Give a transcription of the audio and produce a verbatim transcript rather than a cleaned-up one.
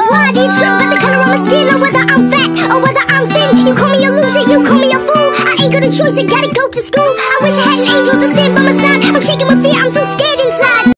why do you trip by the color of my skin, or whether I'm fat or whether I'm thin? You call me a loser, you call me a fool. I ain't got a choice, I gotta go to school. I wish I had an angel to stand by my side. I'm shaking my feet, I'm so scared inside.